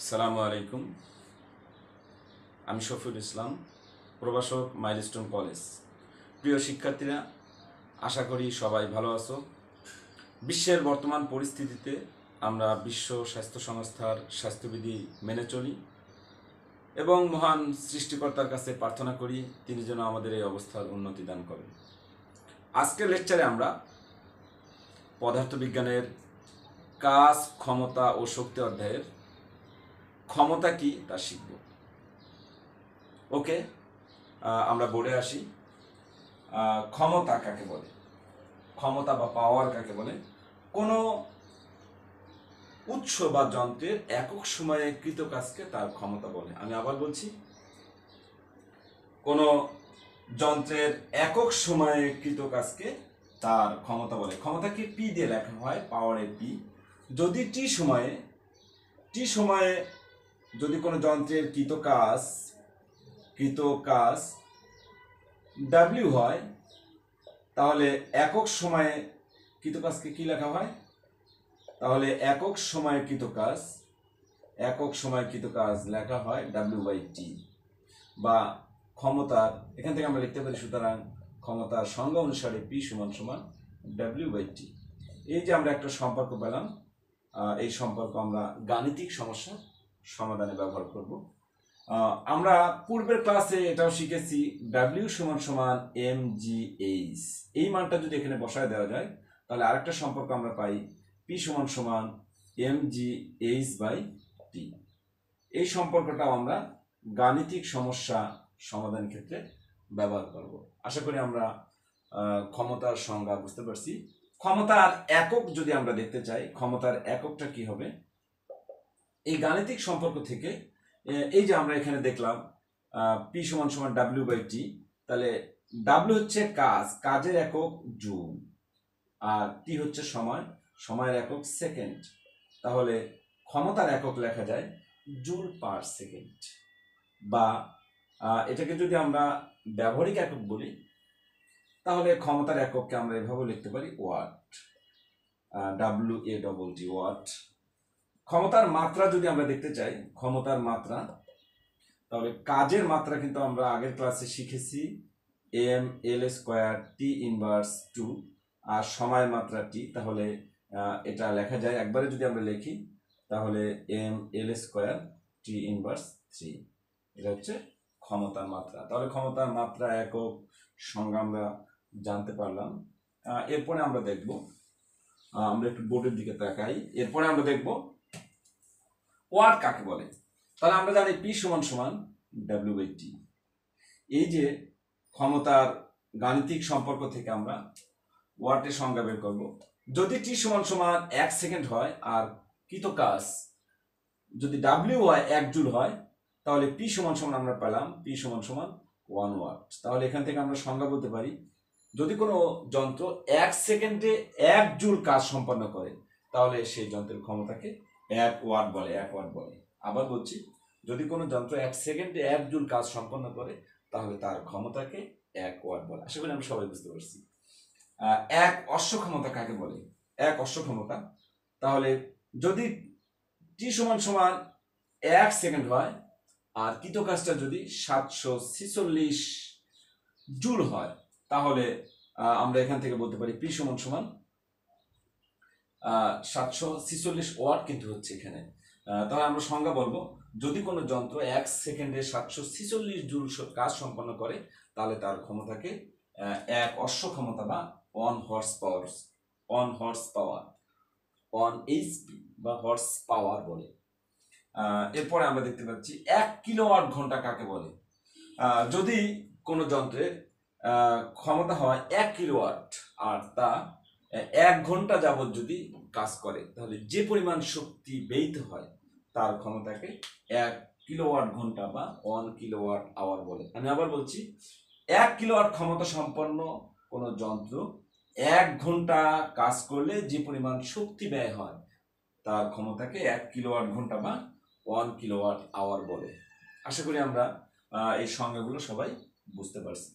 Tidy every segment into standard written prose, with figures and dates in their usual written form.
আসসালামু আলাইকুম। আমি শফিউল ইসলাম, প্রভাষক, মাইলস্টোন কলেজ। প্রিয় শিক্ষার্থীরা, আশা করি সবাই ভালো আছো। বিশ্বের বর্তমান পরিস্থিতিতে আমরা বিশ্ব স্বাস্থ্য সংস্থার স্বাস্থ্যবিধি মেনে চলি এবং মহান সৃষ্টিকর্তার কাছে প্রার্থনা করি তিনি যেন আমাদের এই অবস্থার উন্নতি দান করেন। আজকের লেকচারে আমরা পদার্থবিজ্ঞানের কাজ, ক্ষমতা ও শক্তি অধ্যায়ের ক্ষমতা কি তা শিখব। ওকে, আমরা বোর্ডে আসি। ক্ষমতা কাকে বলে? ক্ষমতা বা পাওয়ার কাকে বলে? কোনো উৎস বা যন্ত্রের একক সময়ে কৃত কাজকে তার ক্ষমতা বলে। আমি আবার বলছি, কোনো যন্ত্রের একক সময়ে কৃত কাজকে তার ক্ষমতা বলে। ক্ষমতাকে পি দিয়ে লেখা হয়, পাওয়ারের পি। যদি টি সময়ে যদি কোনো যন্ত্রের কৃত কাজ ডাব্লিউ হয়, তাহলে একক সময়ে কৃত কাজকে কি লেখা হয়? তাহলে একক সময়ে কৃত কাজ লেখা হয় W/T। বা ক্ষমতার, এখান থেকে আমরা লিখতে পারি, সুতরাং ক্ষমতার সংজ্ঞা অনুসারে P = W/T। এই যে আমরা একটা সম্পর্ক পেলাম, এই সম্পর্ক আমরা গাণিতিক সমস্যা সমাধানে ব্যবহার করব। আমরা পূর্বের ক্লাসে এটাও শিখেছি, W = mgh। এই মানটা যদি এখানে বসায় দেওয়া যায়, তাহলে আরেকটা সম্পর্ক আমরা পাই, P = mgh/T। এই সম্পর্কটাও আমরা গাণিতিক সমস্যা সমাধানের ক্ষেত্রে ব্যবহার করব। আশা করি আমরা ক্ষমতার সংজ্ঞা বুঝতে পারছি। ক্ষমতার একক যদি আমরা দেখতে চাই, ক্ষমতার এককটা কি হবে? এই গাণিতিক সম্পর্ক থেকে এই যে আমরা এখানে দেখলাম P = W/T, তাহলে W হচ্ছে কাজের একক জুল, আর T হচ্ছে সময়ের একক সেকেন্ড। তাহলে ক্ষমতার একক লেখা যায় জুল পার সেকেন্ড। বা এটাকে যদি আমরা ব্যবহারিক একক বলি, তাহলে ক্ষমতার একককে আমরা এভাবে লিখতে পারি ওয়াট, WATT, ওয়াট। ক্ষমতার মাত্রা যদি আমরা দেখতে চাই, ক্ষমতার মাত্রা, তাহলে কাজের মাত্রা কিন্তু আমরা আগের ক্লাসে শিখেছি mL² T−2, আর সময়ের মাত্রা T। তাহলে এটা লেখা যায়, একবারে যদি আমরা লিখি, তাহলে mL² T−3। এটা হচ্ছে ক্ষমতার মাত্রা। তাহলে ক্ষমতার মাত্রা একক সংজ্ঞা আমরা জানতে পারলাম। এরপরে আমরা দেখব, আমরা একটু বোর্ডের দিকে তাকাই। এরপরে আমরা দেখব ওয়াট কাকে বলে। তাহলে আমরা জানি P = W/T। এই যে ক্ষমতার গাণিতিক সম্পর্ক থেকে আমরা ওয়াটের সংজ্ঞা বের করব। যদি T = 1 সেকেন্ড হয় আর কৃত কাজ যদি W হয় 1 জুল হয়, তাহলে P = আমরা পেলাম P = 1 ওয়াট। তাহলে এখান থেকে আমরা সংজ্ঞা বলতে পারি, যদি কোনো যন্ত্র 1 সেকেন্ডে 1 জুল কাজ সম্পন্ন করে, তাহলে সেই যন্ত্রের ক্ষমতাকে 1 ওয়াট বলে। আবার বলছি, যদি কোনো যন্ত্র 1 সেকেন্ডে 1 জুল কাজ সম্পন্ন করে, তাহলে তার ক্ষমতাকে 1 ওয়াট বলে। আশা করি আমরা সবাই বুঝতে পারছি। এক অশ্ব ক্ষমতা কাকে বলে? এক অশ্ব ক্ষমতা, তাহলে যদি T = 1 সেকেন্ড হয় আর কৃত কাজটা যদি 746 জুল হয়, তাহলে আমরা এখান থেকে বলতে পারি P = 746 ওয়াট কিন্তু হচ্ছে এখানে। তাহলে আমরা সংজ্ঞা বলবো, যদি কোনো যন্ত্র 1 সেকেন্ডে 746 জুল কাজ সম্পন্ন করে, তাহলে তার ক্ষমতাকে 1 অশ্ব ক্ষমতা বা 1 HP বা হর্স পাওয়ার বলে। এরপরে আমরা দেখতে পাচ্ছি 1 কিলোওয়াট ঘন্টা কাকে বলে। যদি কোনো যন্ত্রের ক্ষমতা হয় 1 কিলোওয়াট আর তা 1 ঘন্টা যাবত যদি কাজ করে, তাহলে যে পরিমাণ শক্তি ব্যয়িত হয় তার ক্ষমতাকে 1 কিলোওয়াট ঘন্টা বা 1 কিলোওয়াট আওয়ার বলে। আমি আবার বলছি, 1 কিলোওয়াট ক্ষমতা সম্পন্ন কোনো যন্ত্র 1 ঘন্টা কাজ করলে যে পরিমাণ শক্তি ব্যয় হয় তার ক্ষমতাকে 1 কিলোওয়াট ঘন্টা বা 1 কিলোওয়াট আওয়ার বলে। আশা করি আমরা এই সংজ্ঞাগুলো সবাই বুঝতে পারছি।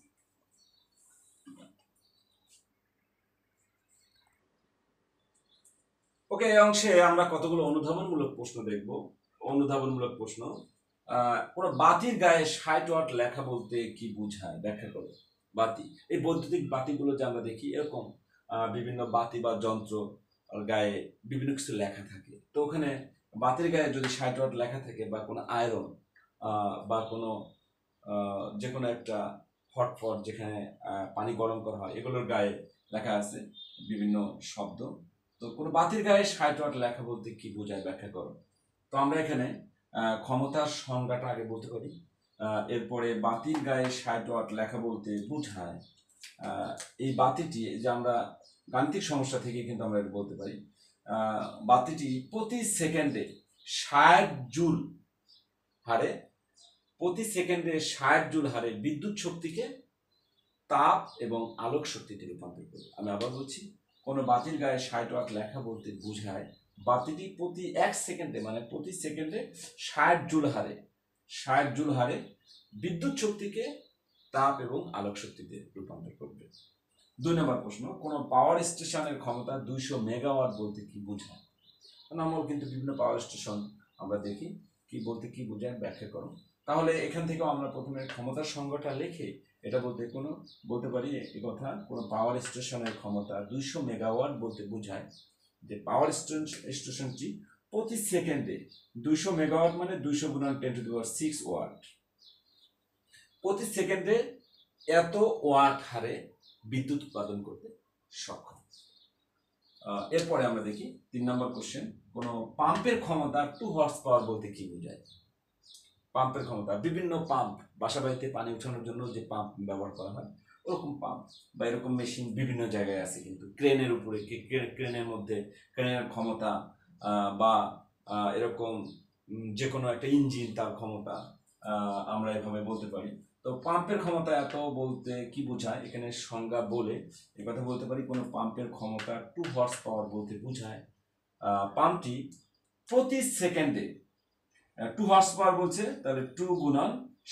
ওকে, এই অংশে আমরা কতগুলো অনুধাবনমূলক প্রশ্ন দেখব। অনুধাবনমূলক প্রশ্ন। কোনো বাতির গায়ে 60 ওয়াট লেখা বলতে কি বোঝায়, ব্যাখ্যা করো। বাতি, এই বৈদ্যুতিক বাতিগুলো যে আমরা দেখি এরকম বিভিন্ন বাতি বা যন্ত্র গায়ে বিভিন্ন কিছু লেখা থাকে, তো ওখানে বাতির গায়ে যদি 60 ওয়াট লেখা থাকে বা কোনো আয়রন বা কোনো যে কোনো একটা হটপট যেখানে পানি গরম করা হয় এগুলোর গায়ে লেখা আছে বিভিন্ন শব্দ, তো কোনো বাতির গায়ে 60 ওয়াট লেখা বলতে কি বোঝায়, ব্যাখ্যা করো। তো আমরা এখানে ক্ষমতার সংজ্ঞাটা আগে বলতে পারি, এরপরে বাতির গায়ে 60 ওয়াট লেখা বলতে বোঝায় এই বাতিটি, যে আমরা গাণিতিক সমস্যা থেকে কিন্তু আমরা এটা বলতে পারি, বাতিটি প্রতি সেকেন্ডে 60 জুল হারে, প্রতি সেকেন্ডে 60 জুল হারে বিদ্যুৎ শক্তিকে তাপ এবং আলোক শক্তিতে রূপান্তর করে। আমি আবার বলছি, কোনো বাতির গায়ে 60 ওয়াট লেখা বলতে বোঝায় বাতিটি প্রতি 1 সেকেন্ডে মানে প্রতি সেকেন্ডে 60 জুল হারে বিদ্যুৎ শক্তিকে তাপ এবং আলোক শক্তিতে রূপান্তর করবে। 2 নম্বর প্রশ্ন, কোনো পাওয়ার স্টেশনের ক্ষমতা 200 মেগাওয়াট বলতে কি বোঝায়। আমরা কিন্তু বিভিন্ন পাওয়ার স্টেশন আমরা দেখি, কি বলতে কি বোঝায়, ব্যাখ্যা করো। তাহলে এখান থেকে আমরা প্রথমে ক্ষমতার সংজ্ঞাটা লিখে এটা বলতে পারি এই কথা, কোনো পাওয়ার স্টেশনের ক্ষমতা 200 মেগাওয়াট বলতে বোঝায় যে পাওয়ার স্টেশনটি প্রতি সেকেন্ডে 200 মেগাওয়াট মানে 200 গুণন 10⁶ ওয়াট, প্রতি সেকেন্ডে এত ওয়াট হারে বিদ্যুৎ উৎপাদন করতে সক্ষম। এরপরে আমরা দেখি 3 নম্বর কোশ্চেন, কোন পাম্পের ক্ষমতা 2 হর্স পাওয়ার বলতে কি বোঝায়। পাম্পের ক্ষমতা, বিভিন্ন পাম্প, বাসা বাড়িতে পানি উঠানোর জন্য যে পাম্প ব্যবহার করা হয় ওরকম পাম্প বা এরকম মেশিন বিভিন্ন জায়গায় আছে, কিন্তু ক্রেনের উপরে, ক্রেনের মধ্যে ক্রেনের ক্ষমতা বা এরকম যে কোনো একটা ইঞ্জিন তার ক্ষমতা আমরা এভাবে বলতে পারি। তো পাম্পের ক্ষমতা এত বলতে কি বোঝায়, এখানে সংজ্ঞা বলে এই কথা বলতে পারি, কোনো পাম্পের ক্ষমতা 2 হর্স পাওয়ার বলতে বোঝায় পাম্পটি প্রতি সেকেন্ডে 2 হর্স পাওয়ার বলছে, তাহলে 2 গুণন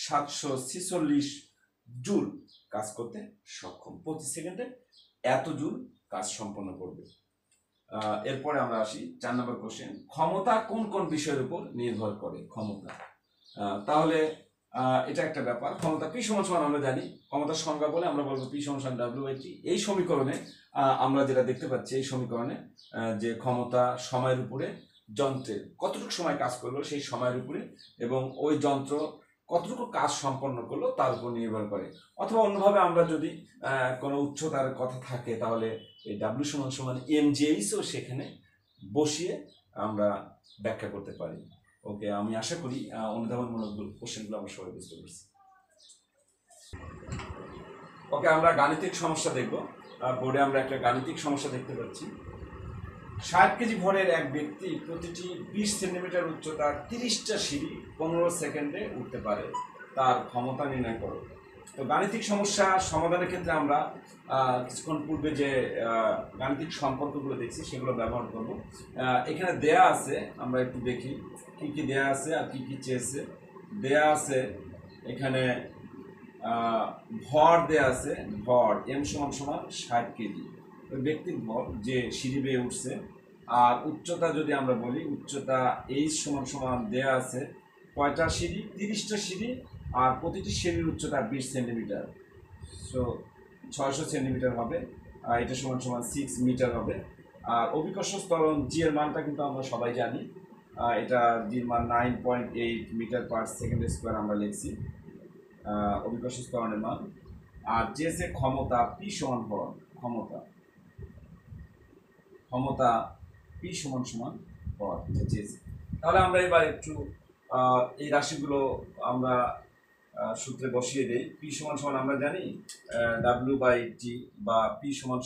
746 জুল কাজ করতে সক্ষম, প্রতি সেকেন্ডে এত জুল কাজ সম্পন্ন করবে। এরপরে আমরা আসি 4 নম্বর কোশ্চেন, ক্ষমতা কোন কোন বিষয়ের উপর নির্ভর করে। ক্ষমতা, তাহলে এটা একটা ব্যাপার। ক্ষমতা P সমান আমরা জানি, ক্ষমতার সংজ্ঞা বলে আমরা বলবো P সমান W/T। এই সমীকরণে আমরা যেটা দেখতে পাচ্ছি, এই সমীকরণে যে ক্ষমতা সময়ের উপরে, যন্ত্রের কতটুকু সময় কাজ করলো সেই সময়ের উপরে, এবং ওই যন্ত্র কতটুকু কাজ সম্পন্ন করলো তার উপর নির্ভর করে। অথবা অন্যভাবে আমরা যদি কোনো উচ্চতার কথা থাকে তাহলে এই W সমান mgh ও সেখানে বসিয়ে আমরা ব্যাখ্যা করতে পারি। ওকে, আমি আশা করি অনুধাবনমূলক কোশ্চেনগুলো আমরা সবাই বুঝতে পারছি। ওকে, আমরা গাণিতিক সমস্যা দেখব। বোর্ডে আমরা একটা গাণিতিক সমস্যা দেখতে পাচ্ছি। 60 কেজি ভরের এক ব্যক্তি প্রতিটি 20 সেন্টিমিটার উচ্চতার 30টা সিঁড়ি 15 সেকেন্ডে উঠতে পারে, তার ক্ষমতা নির্ণয় করো। তো গাণিতিক সমস্যা সমাধানের ক্ষেত্রে আমরা কিছুক্ষণ পূর্বে যে গাণিতিক সম্পর্কগুলো দেখছি সেগুলো ব্যবহার করব। এখানে দেয়া আছে, আমরা একটু দেখি কি কি দেয়া আছে আর কি কি চেয়েছে। দেয়া আছে এখানে ভর দেয়া আছে, ভর m সমান 60 কেজি, ওই ব্যক্তির ভর যে সিঁড়ি বেয়ে উঠছে। আর উচ্চতা যদি আমরা বলি, উচ্চতা h সমান দেয়া আছে কয়টা সিঁড়ি, 30টা সিঁড়ি, আর প্রতিটি সিঁড়ির উচ্চতা 20 সেন্টিমিটার, সো 600 সেন্টিমিটার হবে। এটা সমান 6 মিটার হবে। আর অভিকর্ষ ত্বরণ জি এর মানটা কিন্তু আমরা সবাই জানি, এটা জির মান 9.8 মিটার পার সেকেন্ড স্কোয়ার আমরা লিখছি অভিকর্ষ ত্বরণের মান। আর যে ক্ষমতা পি সমান ভর, ক্ষমতা পি সমান ভর, তাহলে আমরা এবার একটু এই রাশিগুলো আমরা সূত্রে বসিয়ে দেই। পি সমান আমরা জানি W/T বা পি সমান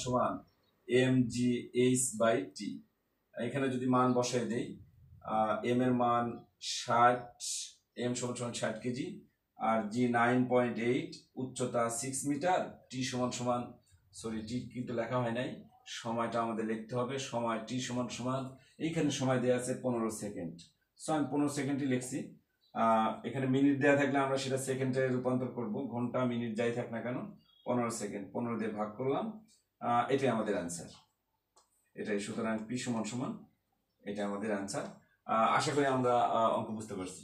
mgh/T। এখানে যদি মান বসাই দেই, m এর মান 60, m সমান 60 কেজি, আর জি 9.8, উচ্চতা 6 মিটার, টি সমান সরি টি কিন্তু লেখা হয় নাই, সময়টা আমাদের লিখতে হবে। সময় টি সমান এইখানে সময় দেওয়া আছে 15 সেকেন্ড, সো আমি 15 সেকেন্ডই লিখছি। এখানে মিনিট দেওয়া থাকলে আমরা সেটা সেকেন্ডে রূপান্তর করব, ঘন্টা মিনিট যাই থাক না কেন, 15 সেকেন্ড 15 দিয়ে ভাগ করলাম, এটাই আমাদের অ্যান্সার, এটাই। সুতরাং পি সমান এটা আমাদের অ্যান্সার। আশা করি আমরা অঙ্ক বুঝতে পারছি।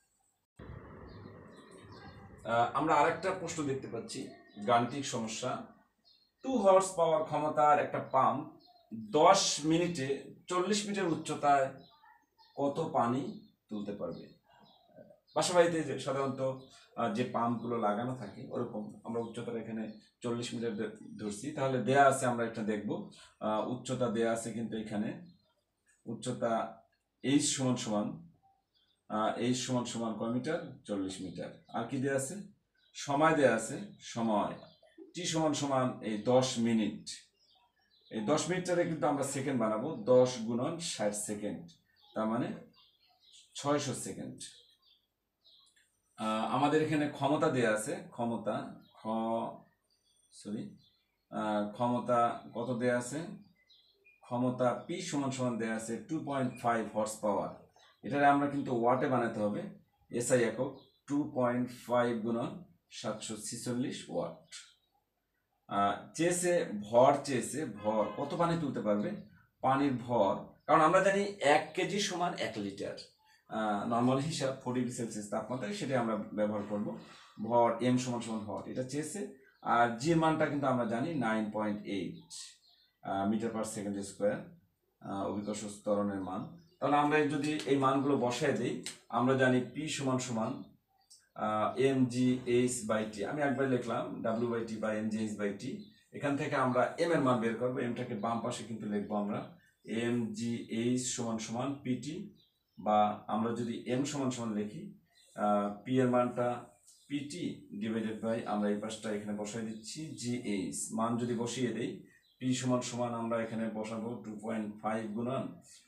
আমরা আরেকটা প্রশ্ন দেখতে পাচ্ছি, গাণিতিক সমস্যা। 2 হর্স পাওয়ার ক্ষমতার একটা পাম্প 10 মিনিটে 40 মিটার উচ্চতায় কত পানি তুলতে পারবে? বাসাবাড়িতে সাধারণত যে পাম্পগুলো লাগানো থাকে ওরকম আমরা উচ্চতাটা এখানে 40 মিটার ধরছি। তাহলে দেয়া আছে, আমরা একটা দেখব। উচ্চতা দেয়া আছে, কিন্তু এখানে উচ্চতা এইচ সমান সমান কয় মিটার? 40 মিটার। আর কি দেয়া আছে? সময় দেয়া আছে, সময় টি সমান সমান এই 10 মিনিট। এই 10 মিনিটটারে কিন্তু আমরা সেকেন্ড বানাবো, 10 গুণন 60 সেকেন্ড, তার মানে 600 সেকেন্ড। আমাদের এখানে ক্ষমতা দেয়া আছে, ক্ষমতা কত দেয়া আছে? ক্ষমতা পি সমান সমান দেয়া আছে 2.5 হর্স পাওয়ার। এটারে আমরা কিন্তু ওয়াটে বানাতে হবে, এসআই একক 2.5 গুণন 746 ওয়াট। চেয়েছে ভর কত পানি তুলতে পারবে? পানির ভর, কারণ আমরা জানি 1 কেজি সমান 1 লিটার, নর্মাল হিসাব 40 ডিগ্রি সেলসিয়াস তাপমাত্রায়, সেটা আমরা ব্যবহার করব। ভর এম সমান সমান হট, এটা চেয়েছে। আর জি মানটা কিন্তু আমরা জানি 9.8 মিটার পার সেকেন্ড স্কোয়ার, অভিকর্ষ ত্বরণের মান। তাহলে আমরা যদি এই মানগুলো বসায় দিই, আমরা জানি পি সমান সমান M G H by T. আমি একবার লিখলাম ডাব্লিউ বাই টি বা M G H by T. এখান থেকে আমরা এম এর মান বের করবো, এমটাকে বাম পাশে কিন্তু লিখবো আমরা এম জি এইচ সমান সমান পিটি, বা আমরা যদি এম সমান সমান লিখি পি এর মানটা পিটি ডিভাইডেড বাই, আমরা এই পাশটা এখানে বসাই দিচ্ছি জি এইচ। মান যদি বসিয়ে দেই, পি সমান সমান আমরা এখানে বসাবো 2.5 গুণন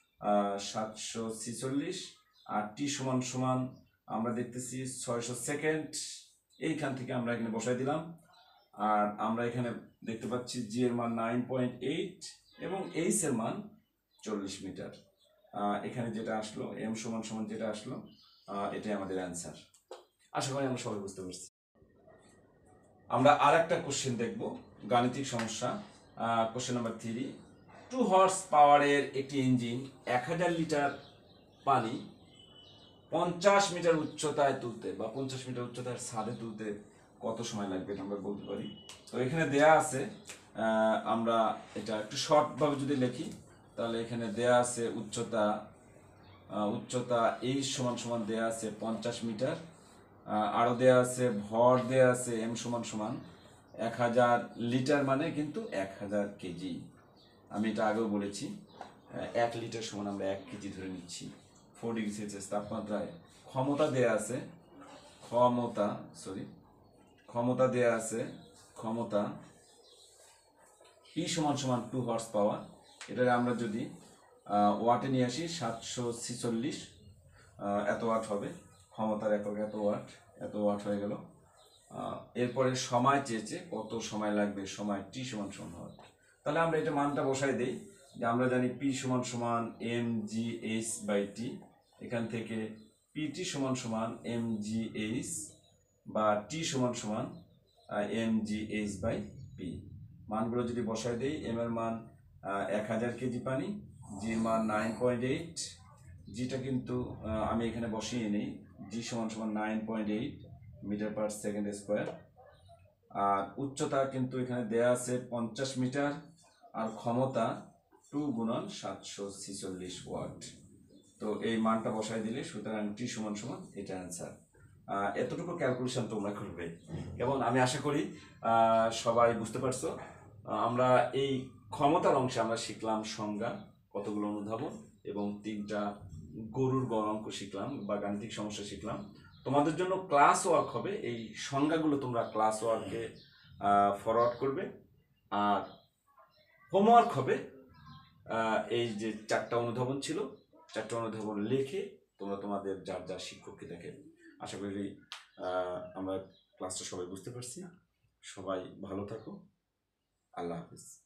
746, আর টি সমান সমান আমরা দেখতেছি 600 সেকেন্ড। এইখান থেকে আমরা এখানে বসাই দিলাম। আর আমরা এখানে দেখতে পাচ্ছি জি এর মান 9.8 এবং এইচ এর মান 40 মিটার। এখানে যেটা আসলো এম সমান সমান যেটা আসলো, এটাই আমাদের অ্যান্সার। আশা করি আমরা সবাই বুঝতে পারছি। আমরা আর একটা কোশ্চেন দেখব, গাণিতিক সমস্যা। Question number 3। 2 হর্স পাওয়ারের একটি ইঞ্জিন 1000 লিটার পানি 50 মিটার উচ্চতায় তুলতে, বা 50 মিটার উচ্চতার ছাদে তুলতে কত সময় লাগবে এটা আমরা বলতে পারি। তো এখানে দেয়া আছে, আমরা এটা একটু শর্টভাবে যদি লিখি, তাহলে এখানে দেয়া আছে উচ্চতা এই সমান সমান দেয়া আছে 50 মিটার। আরও দেয়া আছে ভর দেয়া আছে এম সমান সমান 1000 লিটার, মানে কিন্তু 1000 কেজি। আমি এটা আগেও বলেছি, 1 লিটার সমান আমরা 1 কেজি ধরে নিচ্ছি। 4 ডিগ্রি সেলসিয়াস তাপমাত্রায় ক্ষমতা দেয়া আছে, ক্ষমতা পি সমান সমান 2 হর্স পাওয়ার। এটারে আমরা যদি ওয়াটে নিয়ে আসি 746 এত ওয়াট হবে, ক্ষমতার একক এত ওয়াট হয়ে গেল। এরপরে সময় চেয়েছে, কত সময় লাগবে, সময় টি সমান সমান হয়। তাহলে আমরা এটা মানটা বসাই দেই, যে আমরা জানি পি সমান সমান M G H by T. এখান থেকে পিটি সমান সমান এম জি এইচ, বা টি সমান সমান M G H by P. মানগুলো যদি বসাই দেই, এম এর মান 1000 কেজি পানি, জি এর মান 9.8, জিটা কিন্তু আমি এখানে বসিয়ে নিই, জি সমান সমান 9.8 মিটার পার সেকেন্ড স্কোয়ার। আর উচ্চতা কিন্তু এখানে দেয়া আছে 50 মিটার, আর ক্ষমতা 2 গুণন 746 ওয়াট। তো এই মানটা বসাই দিলে, সুতরাং টি সমান সমান এটা অ্যান্সার। এতটুকু ক্যালকুলেশন তোমরা করবে, এবং আমি আশা করি সবাই বুঝতে পারছো। আমরা এই ক্ষমতার অংশে আমরা শিখলাম সংজ্ঞা, কতগুলো অনুধাবন, এবং 3টা গরুর গড় অঙ্ক শিখলাম বা গাণিতিক সমস্যা শিখলাম। তোমাদের জন্য ক্লাস ওয়ার্ক হবে, এই সংজ্ঞাগুলো তোমরা ক্লাস ওয়ার্কে ফরওয়ার্ড করবে। আর হোমওয়ার্ক হবে এই যে 4টা অনুধাবন ছিল, 4টা অনুধাবন লিখে তোমরা তোমাদের যার যার শিক্ষককে দেখে। আশা করি আমরা ক্লাসটা সবাই বুঝতে পারছি। সবাই ভালো থাকো, আল্লাহ হাফিজ।